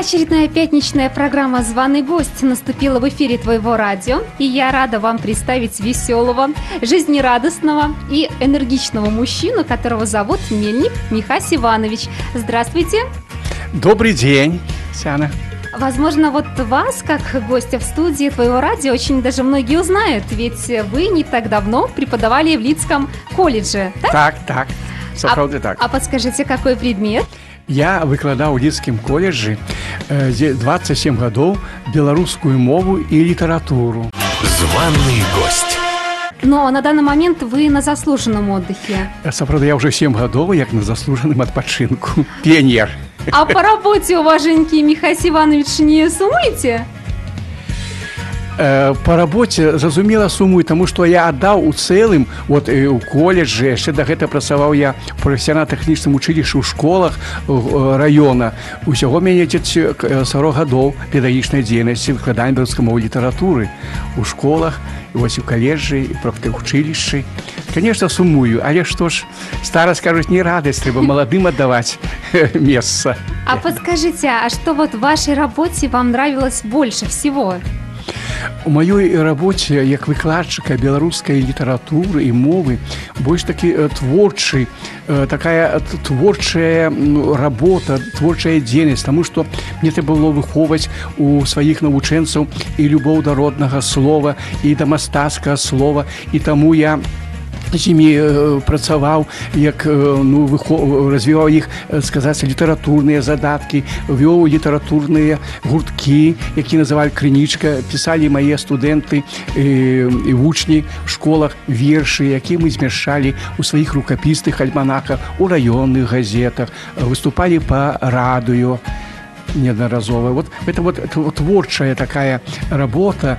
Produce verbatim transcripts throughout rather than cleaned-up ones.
Очередная пятничная программа «Званый гость» наступила в эфире твоего радио, и я рада вам представить веселого, жизнерадостного и энергичного мужчину, которого зовут Мельник Михась Иванович. Здравствуйте. Добрый день, Сяна. Возможно, вот вас, как гостя в студии твоего радио, очень даже многие узнают, ведь вы не так давно преподавали в Лидском колледже, так? Так, так, сапраўды так. А подскажите, какой предмет? Я выкладаў у Лідскім колледжы э, двадцать семь гадоў беларускую мову и литературу. Званый гость. Но на данный момент вы на заслуженном отдыхе. Сапраўды, я уже семь гадоў, як на заслуженном адпачынку. Пионер. А по работе, уважаемый Михась Иванович, не сумуете? По работе, зразумела, сумую, тому что я отдал у целым, вот у колледжа, еще до этого працаваў я в профессионально-техническом училище у школах района. Усяго мяне сорок гадоў педагогічнай дзейнасці, выкладання беларускай мовы литературы у школах, вось у колледжы, и профтехучилищы. Конечно, сумую, але что ж, старость, кажуть, не радость, треба молодым отдавать место. А подскажите, а что вот в вашей работе вам нравилось больше всего? У маёй работе як выкладчыка беларускай літаратуры і мовы больш такі творчы, такая творчая работа, творчая дзейнасць, таму што мне трэба было выхоўваць у сваіх навучэнцаў і любоў да роднага слова, і да мастацкага слова, і таму я з імі працаваў, як ну, развіваў іх, сказаць, літаратурныя задаткі, вёў літаратурныя гурткі, які называлі крынічка, пісалі мае студэнты і, і вучні в школах вершы, які мы змяшчалі у сваіх рукапісных альманахах, у раённых газетах, выступалі па радыё неодноразово. Вот это вот, это вот творчая такая работа.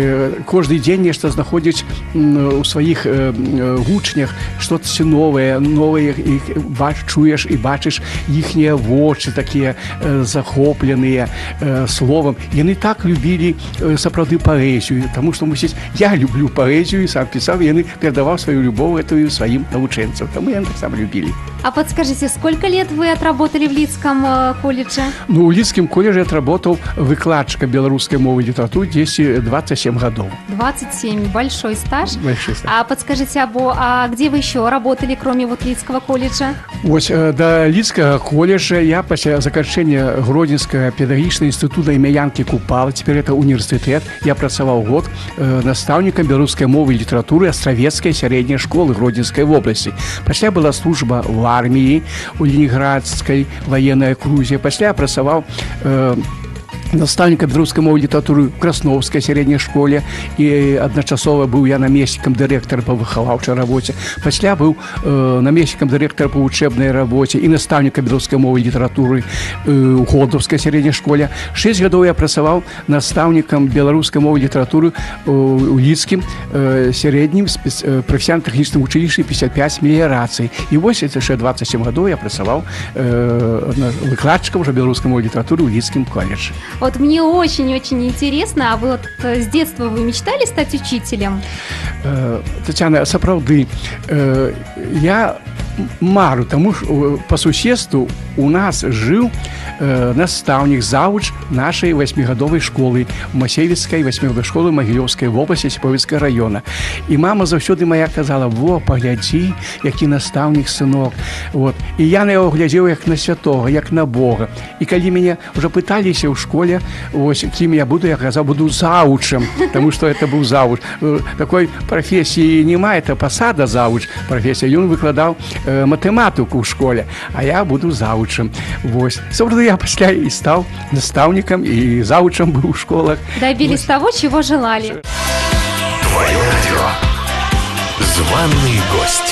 Каждый день нечто знаходзіць у своих вучнях, что-то новое, новое, их чуешь и бачишь ихние вочы такие захопленные словом. И они так любили сапраўды поэзию, потому что мусіць, я люблю поэзию, сам писал, и они передавал свою любовь эту своим навучэнцам. Тому я так сам любили. А подскажите, сколько лет вы отработали в Лидском колледже? Ну, у Лидском колледже отработал выкладчика белорусской мовы и литературы двадцать семь годов. двадцать семь, большой стаж. Большой стаж. А подскажите, Або, а где вы еще работали, кроме вот Лидского колледжа? Вот до Лидского колледжа я после заканчэння Гродзенского педагогічнага института імя Янкі Купала, теперь это университет, я працаваў год э, наставником белорусской мовы и литературы Островецкой средней школы Гродзенской области. Пасля была служба в армии у Ленинградской военной окрузе. Пасля я працаваў э, наставником беларускай мовы і літаратуры в Красновской средней школе, и одночасово был я наместником директора по выховавчай работе. Пасля был э, наместником директора по учебной работе и наставником беларускай мовы і літаратуры э, у Ходовской средней школе. Шесть годов я працаваў наставником беларускай мовы і літаратуры э, у Лидскім э, среднім э, профессионально-техническом училище пятьдесят пять мелиораций. И вот еще двадцать семь годов я працаваў э, выкладчиком уже беларускай мовы і літаратуры у Лидскім колледже. Вот мне очень-очень интересно, а вы вот с детства вы мечтали стать учителем? Э, Татьяна, сапраўды, э, я мару, тому что по суседству у нас жил э, наставник, завуч нашей восьмигодовой школы, Масевицкой восьмигодовой школы Могилевской в области Сіповицького района. И мама заўсёды моя казала: во, погляди, який наставник, сынок. Вот. И я на его глядел как на святого, как на Бога. И когда меня уже пытались в школе, вот, кем я буду, я сказал, буду заучем, потому что это был завуч. Такой профессии нема, это посада завуч профессия. И он выкладал э, математику в школе, а я буду заучем. Вот. Собственно, я после и стал наставником, и заучем был в школах. Добились вот того, чего желали. Твое радио. Званый гость.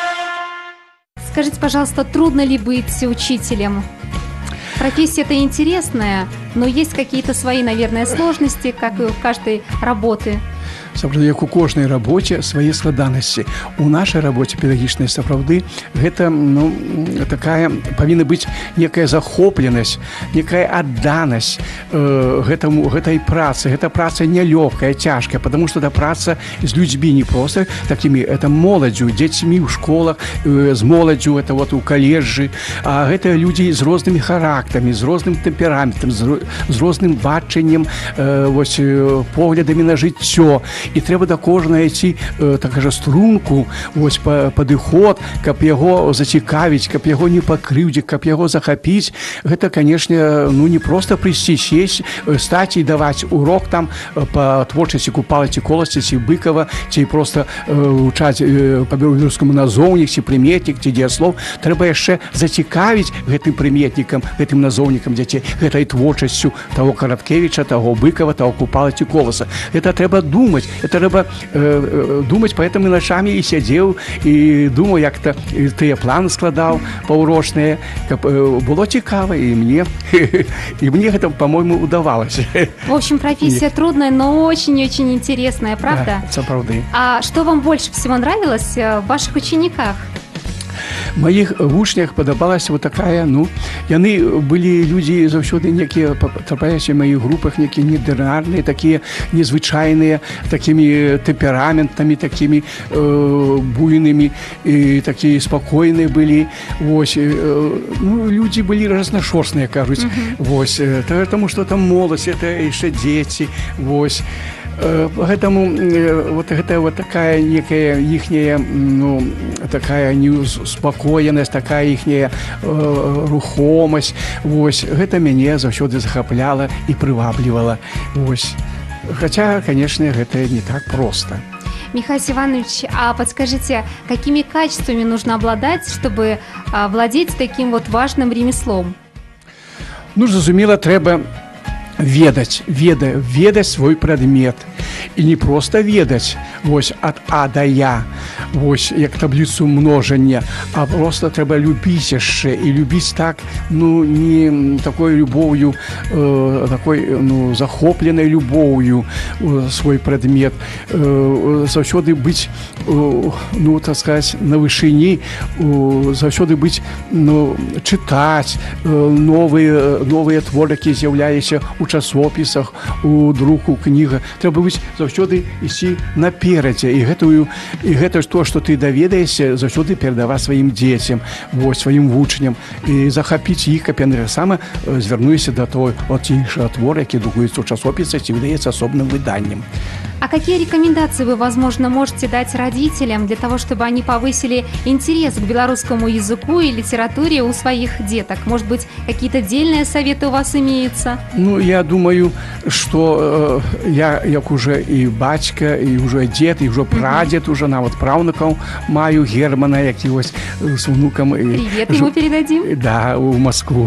Скажите, пожалуйста, трудно ли быть учителем? Профессия-то интересная, но есть какие-то свои, наверное, сложности, как и у каждой работы. сапраўды, як у кожнай рабоце свае складанасці. У нашай рабоце педагагічнай сапраўды гэта, ну, такая павінна быць некая захопленасць, некая адданасць э, гэтаму, гэтай працы. Гэта праца нялёгкая, цяжкая, потому что это праца з людзьмі, не просто такімі, это моладзю, дзецьмі ў школах, э, з моладзю, это вот у каледжы, а гэта людзі з рознымі характарамі, з розным тэмпераментам, з, з розным бачаннем, э, вось, э, поглядамі на жыццё. І трэба да кожнага ісці, э, так кажа, струнку, вось, па, падыход, каб яго зацікавіць, каб яго не пакрыўдзіць, каб яго захапіць. Гэта, канешне, ну, не просто прыйсці, сесть, стаць і даваць урок там па творчасці Купала ці Коласа, ці Быкова, ці просто э, учаць э, па беларускаму назоўнік, ці прыметнік, ці дзеяслоў. Трэба яшчэ зацікавіць гэтым прыметнікам, гэтым назоўнікам дзяцей, гэтай творчасцю таго Караткевіча, таго Быкова, таго Купала ці Коласа. Это трэба думаць, это трэба э, думаць, поэтому начамі і сядзеў і думаў, як-то тыя планы складаў паўрочныя, каб э, было цікава і мне, і мне гэта, по-моему, удавалось. В общем, профессия и... трудная, но очень-очень интересная, правда? Да, сапраўды. А что вам больше всего нравилось в ваших учениках? Маіх вучнях падабалася вот такая, ну, яны былі людзі заўсёды некія, трапляюцца ў маіх групах, некія неардынарныя, такія незвычайныя, такімі тэмпераментамі, такімі э, буйнымі, і такія спакойныя былі. Вось, э, ну, людзі былі разнашорстныя, кажуць. Mm-hmm. Вось, э, таму што там моладзь, это яшчэ дзеці, вось. Гэтаму вот гэта вот такая некая іхняя, ну, такая неуспакоенасць, такая іхняя э, рухомасць. Вось, гэта мяне заўсёды захапляла і прываблівала. Вось. Хаця, конечно, гэта не так просто. Михаил Иванович, а подскажите, какими качествами нужно обладать, чтобы а, владеть таким вот важным ремеслом? Ну, зразумела, трэба ведаць, веда, ведаць свой прадмет. І не проста ведаць, вось, ад А да Я, вось, як табліцу множання, а просто трэба любіць яшчэ, і любіць так, ну, не такой любоўю, э, такой, ну, захопленай любоўю э, свой прадмет, э, заўсёды быць, э, ну, так сказать, на вышыні, э, заўсёды быць, ну, чытаць э, новыя, новыя творы, якія з'яўляліся у часопісах, у друку, кнігах. Трэба быць заўсёды ісці наперадзе, і гэтую, і гэта то, што ты даведаешся, заўсёды перадаваць сваім дзецям, вось, сваім вучням, і захапіць іх, каб яны сама звярнуліся да той от іншага твора, які друкуецца ў часопісах ці выдаецца асобным выданнем. А какие рекомендации вы, возможно, можете дать родителям для того, чтобы они повысили интерес к белорусскому языку и литературе у своих деток? Может быть, какие-то отдельные советы у вас имеются? Ну, я думаю, что э, я, як уже и бацька, и уже дед, и уже прадед, mm-hmm. уже нават праўнукаў маю, Германа, які вось с внуком. Привет ему передадим. Да, в Москву.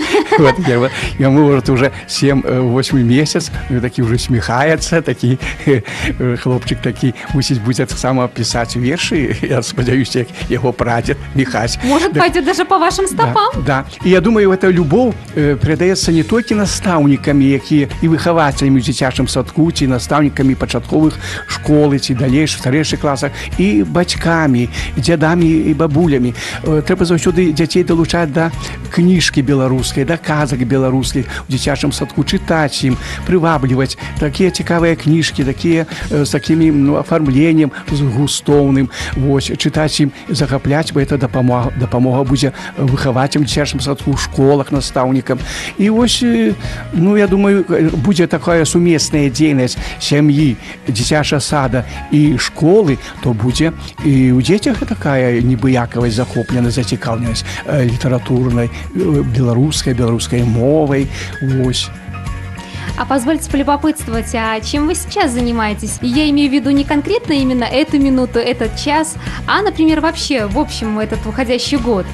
Ему уже семь-восемь месяц, такі уже смехаецца, такі хлопчик такі мусіць будзе таксама пісаць вершы. Я спадзяюся, як яго прадзед Міхась. Может, так, пойдет даже по вашим стопам? Да, да. І я думаю, эта любоў э, перадаецца не толькі настаўнікамі, якія і выхавацеламі ў дзіцячым садку, ці настаўнікамі пачатковых школы, ці далейшых старэйшых класах, і бацькамі, дзядамі і бабулямі. Э, трэба заўсёды дзяцей далучаць да кніжкі беларускай, да казак беларускіх у дзіцячым садку, чытаць ім, прывабліваць такія цікавыя кніжкі, такія з такімі, ну, афармленнем з густоўным, вось, чытаць ім, захапляць, бо это дапамога, дапамога будзе выхавацелям дзіцячым садку, школах, настаўнікам. І вось, ну, я думаю, будзе такая сумесная дзейнасць сям'і, дзіцячага сада і школы, то будзе і ў дзецях такая небыякавасць, захопленасць, зацікаўленасць літаратурнай, беларускай, беларускай мовай, вось. А позвольте полюбопытствовать, а чем вы сейчас занимаетесь? И я имею в виду не конкретно именно эту минуту, этот час, а, например, вообще, в общем, этот уходящий год.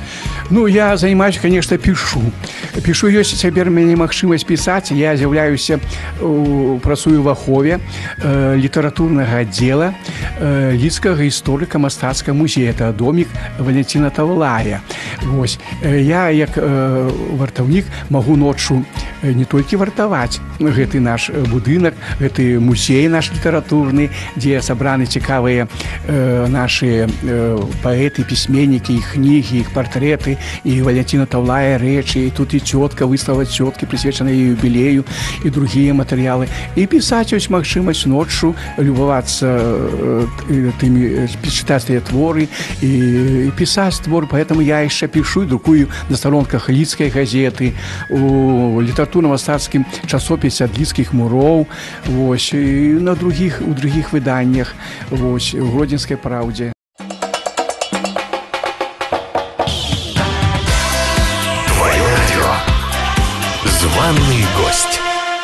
Ну, я занимаюсь, конечно, пишу. Пишу, ёсць цяпер мяне магчымасць пісаць. Я з'яўляюся, працую в ахове э, літаратурнага аддзела э, Лідскага гісторыка-мастацкага музея. Это домик Валентина Тавлая. Вось. Я, як э, вартаўнік, магу ноччу не толькі вартаваць гэты наш будынак, гэты музей наш літаратурны, дзе сабраны цікавыя э, наши э, паэты, пісьменнікі, іх кнігі, іх партрэты, і Валентина Тавлая рэчы, і тут і цётка, выстава цёткі, прысвечана юбілею, і другія матэрыялы. І пісаць ёсць магчымасць ноччу, любавацца э, тымі, чытаць тыя творы, і, і пісаць твор. Поэтому я яшчэ пішу і друкую на старонках Лідскай газеты, у літаратурна-мастацкім часопісе ад лідскіх муроў, вось, і на другіх, у другіх выданнях, вось, у Гродзенскай праўдзе. Званый гость.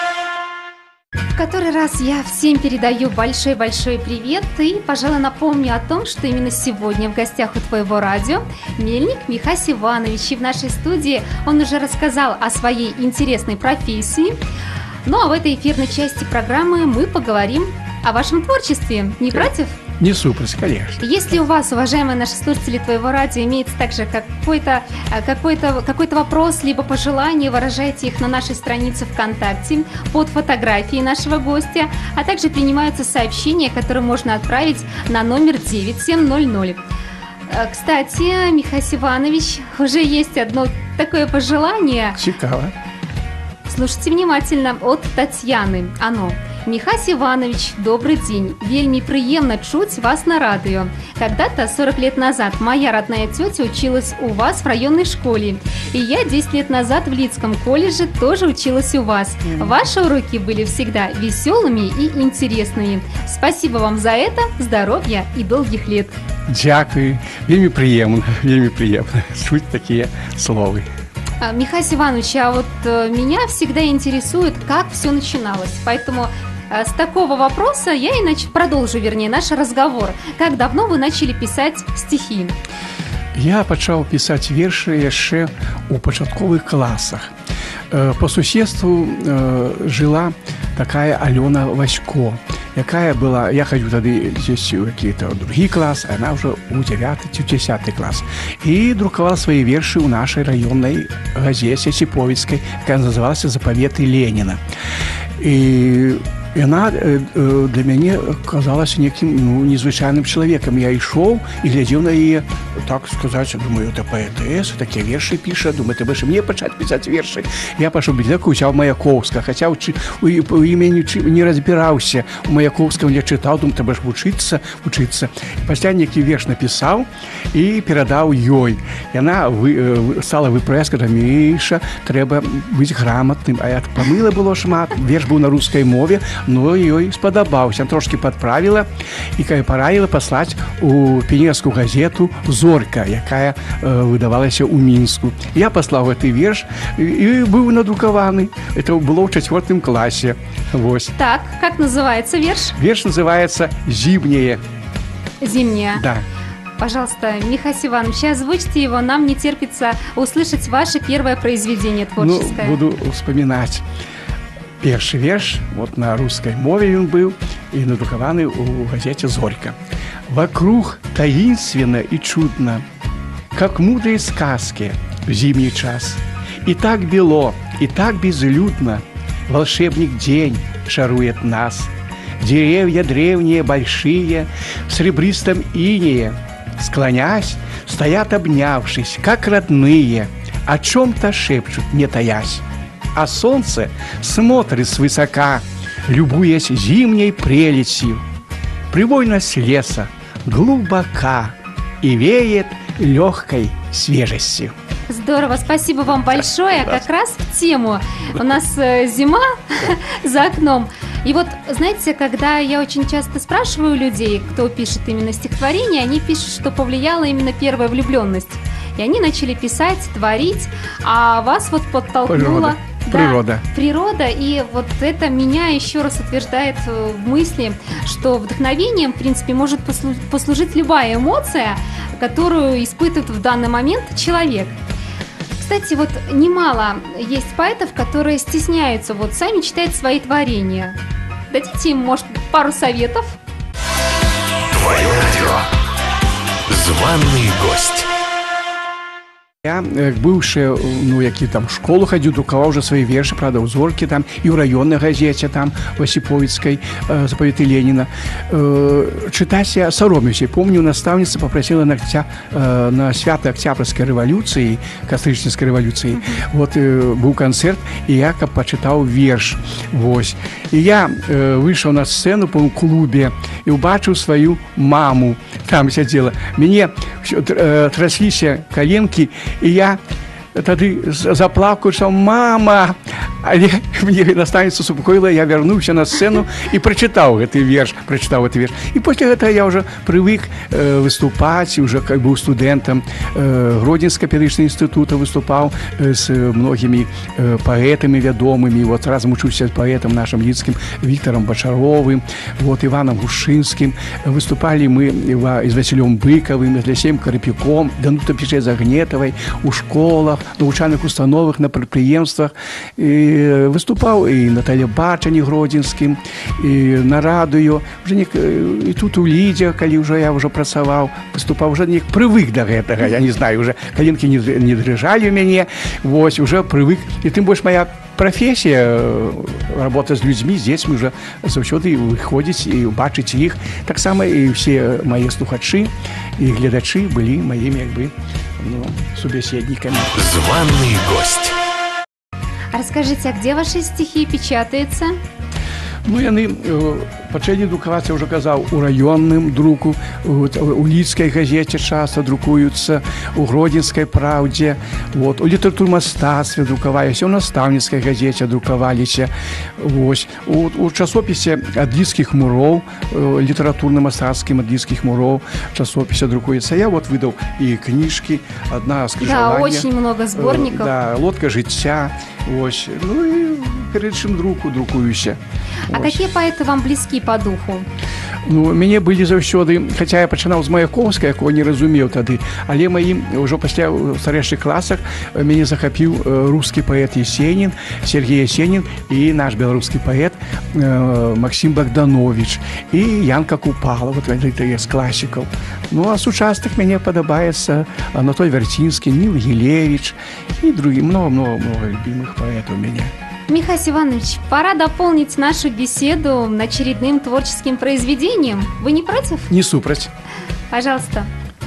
В который раз я всем передаю большой-большой привет и, пожалуй, напомню о том, что именно сегодня в гостях у твоего радио Мельник Михась Иванович. И в нашей студии он уже рассказал о своей интересной профессии. Ну а в этой эфирной части программы мы поговорим о вашем творчестве. Не против? Не супер, конечно. Если у вас, уважаемые наши слушатели твоего радио, имеется также какой-то, какой-то, какой-то вопрос, либо пожелание, выражайте их на нашей странице ВКонтакте под фотографией нашего гостя, а также принимаются сообщения, которые можно отправить на номер девять семь ноль ноль. Кстати, Михась Иванович, уже есть одно такое пожелание. Цікаво. Слушайте внимательно от Татьяны. Оно. Михась Иванович, добрый день. Вельми приемно чуть вас на радио. Когда-то, сорок лет назад, моя родная тетя училась у вас в районной школе. И я десять лет назад в Лидском колледже тоже училась у вас. Ваши уроки были всегда веселыми и интересными. Спасибо вам за это, здоровья и долгих лет. Дякую. Вельми приемно, вельми приемно. Чуть такие слова. Михась Иванович, а вот меня всегда интересует, как все начиналось. Поэтому с такого вопроса я и нач... продолжу, вернее, наш разговор. Как давно вы начали писать стихи? Я пачаў пісаць вершы яшчэ ў пачатковых класах. По суседству жила такая Алена Васько, якая была, я ходил тады здесь в какие-то другие классы, она уже у девятый, десятый класс. И друковала свои верши у нашей районной газете Сиповицкой, которая называлась «Заповеты Ленина». И И она для меня казалась неким, ну, незвычайным человеком. Я и шел, и глядел на ее, так сказать, думаю, это поэтесса, такие верши пишет, думаю, ты будешь мне почать писать верши. Я пошел в библиотеку, взял Маяковского, хотя у, у, у имени не разбирался. У Маяковского я читал, думаю, ты будешь учиться, учиться. После некий верш написал и передал ей. И она вы, стала выправлять, сказала, Миша, треба быть грамотным. А я помыла было шмат, верш был на русской мове, но ёй спадабаўся, трошки подправила и параіла паслаць у піонерскую газету «Зорька», якая э, выдавалася ў Мінску. Я паслаў гэты верш и, и быў надрукаваны. Это было в четвертом классе. Вот. Так, как называется верш? Верш называется «Зимнее». «Зимнее». Да. Пожалуйста, Михась Иванович, озвучьте его, нам не терпится услышать ваше первое произведение творческое. Ну, буду вспоминать. Першы верш, вот на русской мове он был, и надрукаваны у газете «Зорька». Вокруг таинственно и чудно, как мудрые сказки в зимний час. И так бело, и так безлюдно волшебник день шарует нас. Деревья древние, большие, в серебристом инее, склонясь, стоят обнявшись, как родные, о чем-то шепчут, не таясь. А солнце смотрит свысока, любуясь зимней прелестью. Привольность леса глубока и веет легкой свежестью. Здорово, спасибо вам большое. Как раз в тему. У нас зима за окном. И вот, знаете, когда я очень часто спрашиваю людей, кто пишет именно стихотворение, они пишут, что повлияла именно первая влюбленность. И они начали писать, творить, а вас вот подтолкнула... Да, природа. Природа, и вот это меня еще раз утверждает в мысли, что вдохновением, в принципе, может послужить любая эмоция, которую испытывает в данный момент человек. кстати, вот немало есть поэтов, которые стесняются вот сами читать свои творения. Дадите им, может, пару советов? Твое радио. Званый гость. Я, быўшы, ну, які там школу хадзіў, друкаваў уже свае вершы, правда, ў зоркі там і ў раённай газеце там Осиповецкай, э, запаветы Леніна. Э, чытаць я саромеўся. Помню, настаўніца папрасіла на, акця, э, на свята Октябрьскай рэвалюцыі, кастрычніцкай рэвалюцыі. Mm-hmm. Вот э, быў канцэрт, і я каб пачытаў верш. Вось. І я э, выйшаў на сцэну па клубе і ўбачыў сваю маму. Там сядзела. Мяне э, трасліся каленкі, і я тады заплакаў, што мама, але мне настаўніца супакоіла, я вярнуўся на сцэну і прачытаў гэты верш, прачытаў гэты верш. І пасля гэтага я ўжо прывык э, выступаць, уже как быў студэнтам э, Гродзенскага педагагічнага інстытута, выступаў э, з многімі э, паэтамі вядомымі. Вот разам учуся з паэтам нашым лідскім Віктарам Бачаровым, вот Іванам Гушчынскім. Выступалі мы з Васілём Быкавым, з Лясеем Карпюком, Данута Пічэй-Загнетавай у школах, навучальных установах, на прадпрыемствах. І выступаў і на тэлебачанні гродзенскім, і на радыё. Уже не, і тут у Лідзе, калі ўжо я ўжо працаваў, выступаў, уже не прывык да гэтага. Я не знаю, уже каленкі не, не дрыжалі ў мяне. Вось, уже прывык. І тым больш моя прафесія, работа з людзьмі, з дзецьмі уже заўсёды выходзіць і бачыць іх. Таксама і ўсе мае слухачы і гледачы былі маімі, як бы, ну, собеседниками. Званый гость. Расскажите, а где ваши стихи печатаются? Ну, яны э, пачалі друкавацца, я ўжо казаў, у раённым друку, у, у Лідскай газеце часта друкуюцца, у Гродзенскай праўдзе, вот, у літаратурным мастацтве друкаваліся, у настаўніцкай газеце друкаваліся. Вось. У, у часопісе адліцкіх муроў, э, літаратурным мастацкім адліцкіх муроў часопісе друкуецца. Я вот выдаў і кніжкі, одна скрыжаванне. Да, очень много сборников. Э, да, лодка жыцця. Вось. Ну і перед чым друку друкуюся. А Ось. какие поэты вам близки по духу? Ну, мяне былі заўсёды, хаця я пачынаў з Маяковскага, якого не разумеў тады, але маім ўжо пасля ў старэйшых класах мяне захапіў рускі паэт Есенін, Сергей Есенін і наш беларускі паэт э, Максим Богданович і Янка Купала, вот гэта з класікаў. Ну, а сучасных мяне падабаецца Анатоль Вярцінскі, Ніл Гілевіч і другі, много-много любимых паэтаў мяне. Михась Иванович, пора дополнить нашу беседу очередным творческим произведением. Вы не против? Не супраць. Пожалуйста.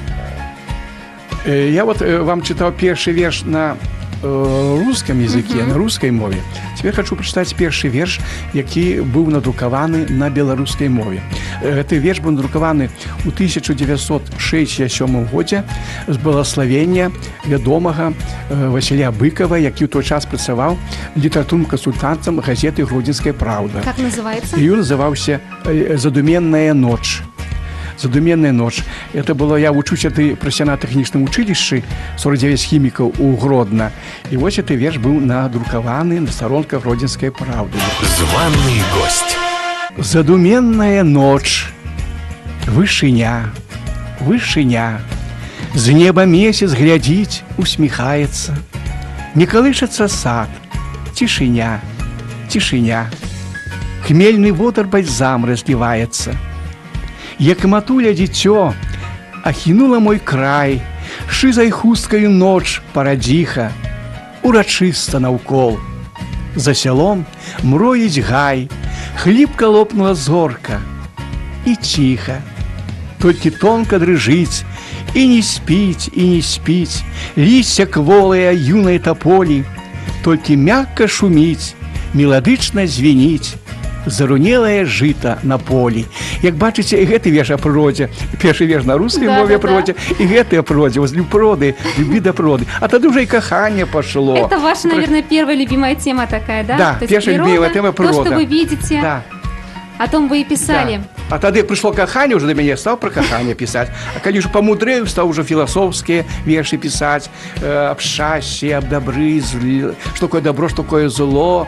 Я вот вам читал первый верш на э, русском языке, uh-huh. на русской мове. Теперь хочу прочитать первый верш, який был надрукаваны на белорусской мове. Этот верш был надрукаваны у тысяча девятьсот шестьдесят седьмом году з благословения вядомага э, Василя Быкова, який в той час працаваў литературным консультантом газеты «Гродзенская правда». Как называется? И он назывался «Задуменная ночь». «Задуменная ночь». Это было, я вучуся ты профессионально-технічным училищі, сорок девять хімікаў у Гродно. И вот этот верш был надрукаваны на сторонках «Гродзенской правды». Званый гость. «Задуменная ночь, вышыня, вышыня, з неба месяц глядзіць, усміхаецца, не калышацца сад, цішыня, цішыня, хмельны водар бальзам разліваецца. Як матуля дзіцё ахінула мой край, шызай хусткаю ноч парадзіха, урачыста наўкол. За сялом мроіць гай, хліпка лопнула зорка, і ціха, толькі тонка дрыжыць, і не спіць, і не спіць, лісця кволая юнай таполі, толькі мякка шуміць, меладычна звініць, зарунелае жыта на полі. Як бачыце, і гэты верш о прыродзе, першы верш на рускай да, мове да, о прыродзе, да. і гэты о прыродзе, возле проды, любі да проды. А тады уже и каханне пошло. Это ваша, наверное, первая любимая тема такая, да? Да, то первая природа, любимая тема природа. То, что вы видите, да. о том вы и писали. Да. А тады прыйшло каханне уже да мяне, стаў пра каханне пісаць. А калі ўжо памудрэю, стаў ужо філасофскія вершы пісаць э, аб шчасці, аб дабры, злі, што такое добро, што такое зло,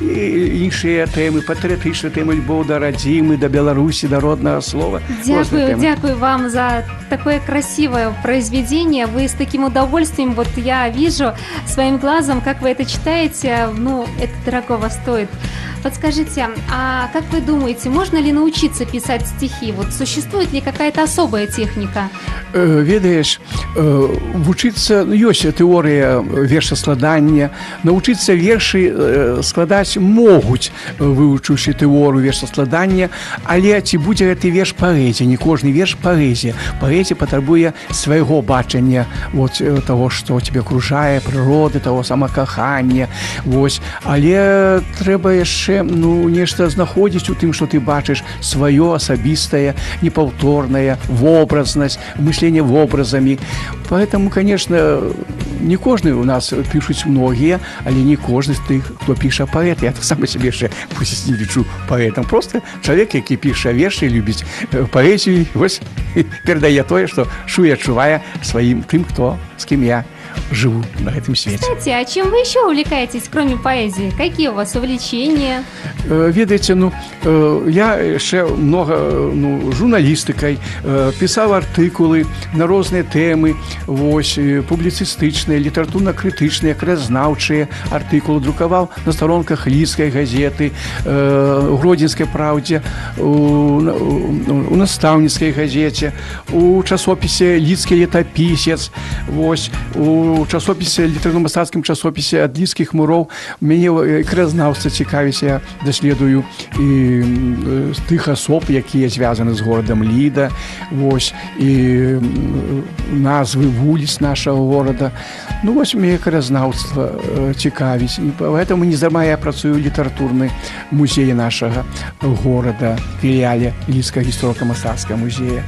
і іншыя тэмы, патрыятычныя тэмы, любоў да радзімы, да Беларусі, да роднага слова. Дякую, дякую вам за такое красивое произведение. Вы с таким удовольствием, вот я вижу своим глазом, как вы это читаете, ну, это дорогого стоит. Подскажите, а как вы думаете, можно ли научиться писать стихи? Вот существует ли какая-то особая техника? Ведаеш, вучыцца, ёсць тэорыя вершаскладання, навучыцца вершы складаць могуць, вывучыўшы тэорыю вершаскладання, але ці будзе гэты верш паэзія? Не кожны верш паэзія. Паэзія патрабуе свайго бачання вот таго, што цябе акружае, прыроды, таго самакахання. Вось. Але трэба яшчэ ну, нешта знаходзіць у тым, што ты бачыш сваё асабістае, непаўторнае, вобразнасць, мысленне вобразамі. Поэтому, конечно, не кожны у нас пішуць многія, але не кожны з тых, хто піша паэт. Я так сам сябе яшчэ пусть не лічу паэтам. Просто чалавек, які піша вершы, любіць паэзію, вось перадае тое, што чуе, адчувае сваім тым, хто, з кім я живу на этом свете. Кстати, а чем вы еще увлекаетесь, кроме поэзии? Какие у вас увлечения? Ведаеце, ну, я яшчэ много ну, журналістыкай, пісаў артыкулы на розныя тэмы, вось, публіцыстычныя, літаратурна-крытычныя, краязнаўчыя артыкулы, друкаваў на старонках Лідскай газеты, у Гродзенскай праўдзе, у, у настаўніцкай газеце, у часопісе Лідскі летапісец, вось, у часопісе, літаратурна-мастацкім часопісе ад лідскіх муроў. Мяне краязнаўства цікавіць, я даследую і тых асоб, якія звязаны з горадам Ліда, вось, і назвы вуліц нашага горада. Ну, вось, мяне краязнаўства цікавіць. І поэтому нездарма я працую ў літаратурнай музеі нашага горада, філіяле Лідскага гісторыка-мастацкага музея.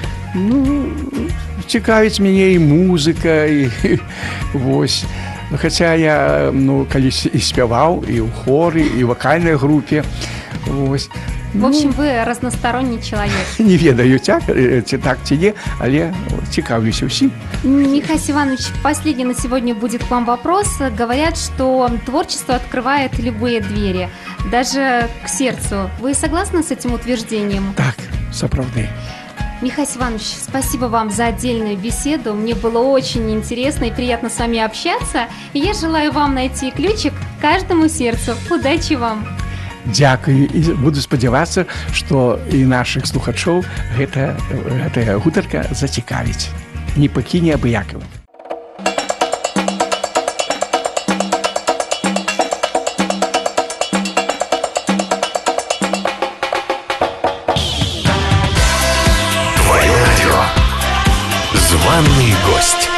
Ну, цікавіць мяне і музыка, і, і вось. Хаця я, ну, калісь і спяваў, і ў хоры, і ў вакальнай групе, вось. В общем, вы разносторонний человек. Не ведаю, ці так, ці не, але цікавлюся ўсім. Михаил Иванович, последний на сегодня будет к вам вопрос. Говорят, что творчество открывает любые двери, даже к сердцу. Вы согласны с этим утверждением? Так, сапраўды. Михаил Иванович, спасибо вам за отдельную беседу. Мне было очень интересно и приятно с вами общаться. И я желаю вам найти ключик к каждому сердцу. Удачи вам! Дзякую. І буду спадзявацца, што і нашых слухачоў гэта, гэтая гутарка зацікавіць. Не пакіне абыякава. Званый гость.